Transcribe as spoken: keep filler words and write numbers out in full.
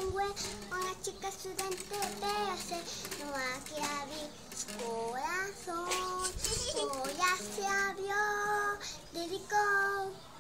sangue, una chica estudiante de hace, no aquí abrí su corazón, oh, ya se abrió, dedicó